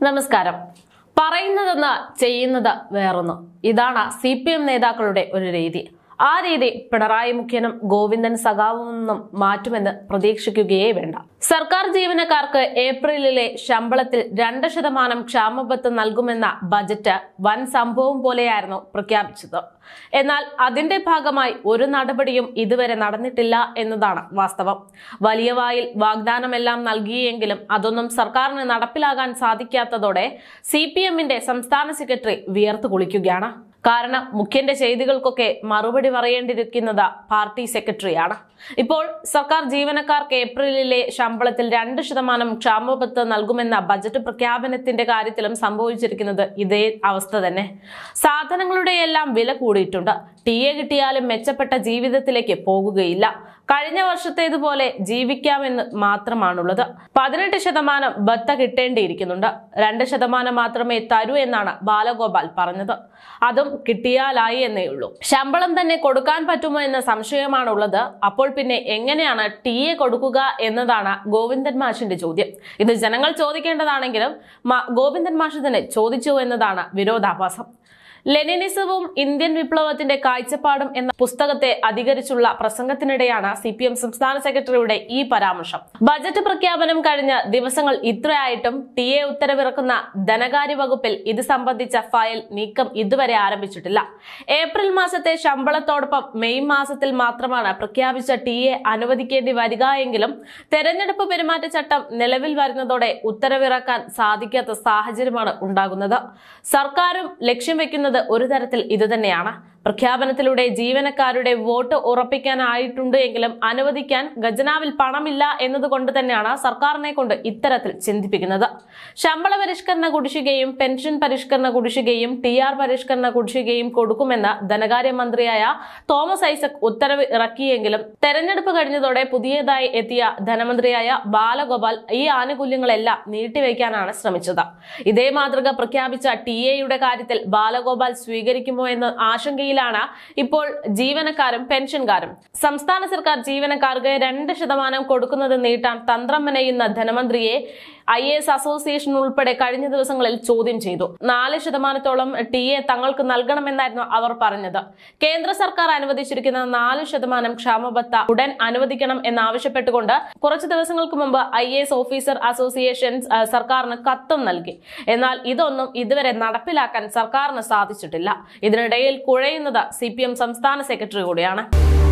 നമസ്കാരം. പറയുന്നതെന്ന് ചെയ്യുന്നത് വേറൊന്ന്. ഇതാണ് CPM നേതാക്കളുടെ ഒരു രീതി. ആ രീതി പിണറായി മുഖ്യനും ഗോവിന്ദൻ സഖാവുമെന്നും മാറ്റുമെന്ന് പ്രതീക്ഷിക്കുകയേ വേണ്ട. സർക്കാർ ജീവനക്കാർക്ക് ഏപ്രിലിലെ ശമ്പളത്തിൽ 2% ക്ഷാമബത്ത നൽകുമെന്ന ബജറ്റ് വൻ സംഭവം പോലെയായിരുന്നു പ്രഖ്യാപിച്ചത്. എന്നാൽ അതിന്റെ ഭാഗമായി ഒരു നടപടിയും ഇതുവരെ നടന്നിട്ടില്ല എന്നതാണ് വാസ്തവം. വലിയ വായിൽ വാഗ്ദാനമെല്ലാം നൽകിയെങ്കിലും അതൊന്നും സർക്കാരിന് നടപ്പിലാകാൻ സാധിക്കാത്തതോടെ CPMന്റെ സംസ്ഥാന സെക്രട്ടറി വിയർത്തു കുളിക്കുകയാണ്. കാരണം മുഖ്യന്റെ ചെയ്തികൾക്കൊക്കെ മറുപടി പറയേണ്ടിയിരിക്കുന്നത് പാർട്ടി സെക്രട്ടറിയാണ്. ഇപ്പോൾ സർക്കാർ ജീവനക്കാർക്ക് ഏപ്രിലിലെ ശമ്പളത്തിൽ 2% ക്ഷാമബത്ത നൽകുമെന്ന ബജറ്റ് പ്രഖ്യാപനത്തിന്റെ കാര്യത്തിലും സംഭവിച്ചിരിക്കുന്നത് ഇതേ അവസ്ഥ തന്നെ. സാധനങ്ങളുടെ എല്ലാം വില കൂടിയിട്ടുണ്ട്. TA കിട്ടിയാലും മെച്ചപ്പെട്ട ജീവിതത്തിലേക്ക് പോകുകയില്ല. കഴിഞ്ഞ വർഷത്തേതുപോലെ ജീവിക്കാമെന്ന് മാത്രമാണുള്ളത്. 18% ബത്ത കിട്ടേണ്ടിയിരിക്കുന്നുണ്ട്. 2% മാത്രമേ തരൂ എന്നാണ് ബാലഗോപാൽ പറഞ്ഞത്. അതും കിട്ടിയാലായി എന്നേ ഉള്ളൂ. ശമ്പളം തന്നെ കൊടുക്കാൻ പറ്റുമോ എന്ന സംശയമാണുള്ളത്. അപ്പോൾ പിന്നെ എങ്ങനെയാണ് TA കൊടുക്കുക എന്നതാണ് ഗോവിന്ദൻ മാഷിന്റെ ചോദ്യം. ഇത് ജനങ്ങൾ ചോദിക്കേണ്ടതാണെങ്കിലും ഗോവിന്ദൻ മാഷ് തന്നെ ചോദിച്ചു എന്നതാണ് വിരോധാഭാസം. ലെനിനിസവും ഇന്ത്യൻ വിപ്ലവത്തിന്റെ കാഴ്ചപ്പാടും എന്ന പുസ്തകത്തെ അധികരിച്ചുള്ള പ്രസംഗത്തിനിടെയാണ് CPM സംസ്ഥാന സെക്രട്ടറിയുടെ ഈ പരാമർശം. ബജറ്റ് പ്രഖ്യാപനം കഴിഞ്ഞ ദിവസങ്ങൾ ഇത്രയായിട്ടും TA ഉത്തരവിറക്കുന്ന ധനകാര്യ വകുപ്പിൽ ഇത് സംബന്ധിച്ച ഫയൽ നീക്കം ഇതുവരെ ആരംഭിച്ചിട്ടില്ല. ഏപ്രിൽ മാസത്തെ ശമ്പളത്തോടൊപ്പം മെയ് മാസത്തിൽ മാത്രമാണ് പ്രഖ്യാപിച്ച TA അനുവദിക്കേണ്ടി വരിക എങ്കിലും തെരഞ്ഞെടുപ്പ് പെരുമാറ്റച്ചട്ടം നിലവിൽ വരുന്നതോടെ ഉത്തരവിറക്കാൻ സാധിക്കാത്ത സാഹചര്യമാണ് ഉണ്ടാകുന്നത്. സർക്കാരും ലക്ഷ്യം വെക്കുന്നത് ഒരു തരത്തിൽ ഇതുതന്നെയാണ്. പ്രഖ്യാപനത്തിലൂടെ ജീവനക്കാരുടെ വോട്ട് ഉറപ്പിക്കാനായിട്ടുണ്ട് എങ്കിലും അനുവദിക്കാൻ ഖജനാവിൽ പണമില്ല എന്നതുകൊണ്ട് തന്നെയാണ് സർക്കാരിനെ കൊണ്ട് ഇത്തരത്തിൽ ചിന്തിപ്പിക്കുന്നത്. ശമ്പള പരിഷ്കരണ കുടിശ്ശികയും പെൻഷൻ പരിഷ്കരണ കുടിശ്ശികയും TR പരിഷ്കരണ കുടിശ്ശികയും കൊടുക്കുമെന്ന് ധനകാര്യമന്ത്രിയായ തോമസ് ഐസക് ഉത്തരവ് ഇറക്കിയെങ്കിലും തെരഞ്ഞെടുപ്പ് കഴിഞ്ഞതോടെ പുതിയതായി എത്തിയ ധനമന്ത്രിയായ ബാലഗോപാൽ ഈ ആനുകൂല്യങ്ങളെല്ലാം നീട്ടിവെക്കാനാണ് ശ്രമിച്ചത്. ഇതേ മാതൃക പ്രഖ്യാപിച്ച TA കാര്യത്തിൽ ബാലഗോപാൽ സ്വീകരിക്കുമോ എന്ന ആശങ്കയിൽ ഇപ്പോൾ ജീവനക്കാരും പെൻഷൻകാരും. സംസ്ഥാന സർക്കാർ ജീവനക്കാർക്ക് 2% കൊടുക്കുന്നത് നീട്ടാൻ തന്ത്രം മെനയുന്ന ധനമന്ത്രിയെ IAS അസോസിയേഷൻ ഉൾപ്പെടെ കഴിഞ്ഞ ദിവസങ്ങളിൽ ചോദ്യം ചെയ്തു. 4%-ഓളം TA തങ്ങൾക്ക് നൽകണമെന്നായിരുന്നു അവർ പറഞ്ഞത്. കേന്ദ്ര സർക്കാർ അനുവദിച്ചിരിക്കുന്ന 4% ക്ഷാമബത്ത ഉടൻ അനുവദിക്കണം എന്നാവശ്യപ്പെട്ടുകൊണ്ട് കുറച്ചു ദിവസങ്ങൾക്ക് മുമ്പ് IAS ഓഫീസർ അസോസിയേഷൻ സർക്കാരിന് കത്തും നൽകി. എന്നാൽ ഇതൊന്നും ഇതുവരെ നടപ്പിലാക്കാൻ സർക്കാരിന് സാധിച്ചിട്ടില്ല. ഇതിനിടയിൽ കുഴയുന്നത് CPM സംസ്ഥാന സെക്രട്ടറി കൂടിയാണ്.